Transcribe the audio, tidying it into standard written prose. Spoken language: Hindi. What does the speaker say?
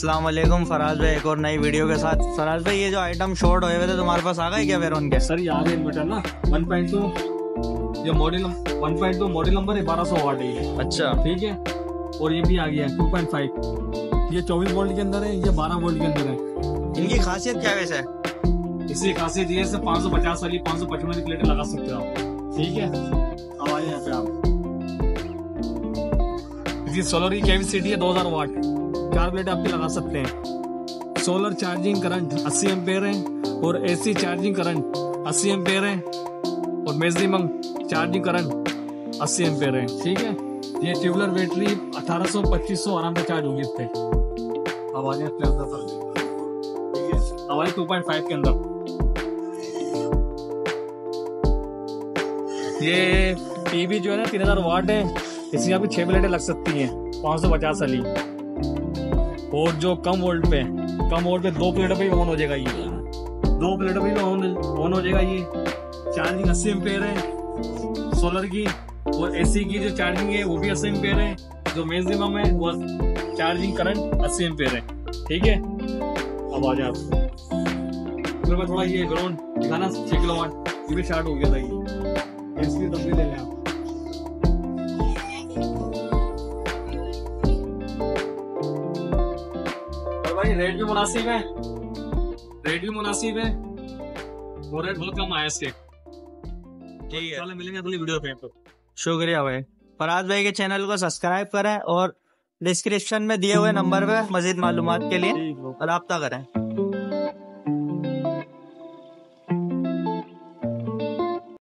अस्सलाम वालेकुम फराज भाई, एक और नई वीडियो के साथ। फराज भाई, ये जो आइटम शॉर्ट हुए थे तुम्हारे पास आ गए क्या वेरोन के? सर यहाँ पे इन्वर्टर ना 1.2 ये मॉडल 1.2 मॉडल नंबर है, 1200 वाट है ये। अच्छा, ठीक है। और ये भी आ गया है 2.5, ये 24 वोल्ट के अंदर है, ये 12 वोल्ट के अंदर है। इनकी खासियत क्या वैसे है? इसकी खासियत ये है 550 वाली 555 वाली प्लेट लगा सकते हो आप। ठीक है, अब आइए यहाँ पे आप। इसकी सोलर की कैपेसिटी है 2000 वाट, 4 प्लेट आपके लगा सकते हैं। सोलर चार्जिंग करंट 80 एम्पेयर है और एसी चार्जिंग करंट 80 एम्पेयर है और मैक्सिमम चार्जिंग करंट 80 एम्पेयर है। ठीक है, ये ट्यूबलर बैटरी 1800-2500 आराम से चार्ज होगी इससे। अब आ जाए इसके अंदर सर। ठीक है, अब आए 2.5 के अंदर। ये टीवी जो है ना 3000 वाट है, इसमें आपकी 6 प्लेटें लग सकती हैं 550 वाली। और जो कम वोल्ट पे 2 प्लेटों पे ऑन हो जाएगा ये, 2 प्लेटों पे ऑन हो जाएगा ये। चार्जिंग 80 एम्पेयर है सोलर की, और एसी की जो चार्जिंग है वो भी 80 एम्पेयर है। जो मैक्सिमम है वो चार्जिंग करंट 80 एम्पेयर है। ठीक है, अब आ जाए आप। मेरे पास थोड़ा ये ग्राउंड दिखाना 6 किलो वाट, ये भी स्टार्ट हो गया था ये। इसकी तस्वीर ले लें आप। भाई रेट भी मुनासिब है, और रेट बहुत कम आया इसके। ठीक है, मिलेंगे अगली वीडियो पे। शुक्रिया भाई। फराज भाई के चैनल को सब्सक्राइब करें और डिस्क्रिप्शन में दिए हुए नंबर पे मजीद मालूमात के लिए रब्ता करें।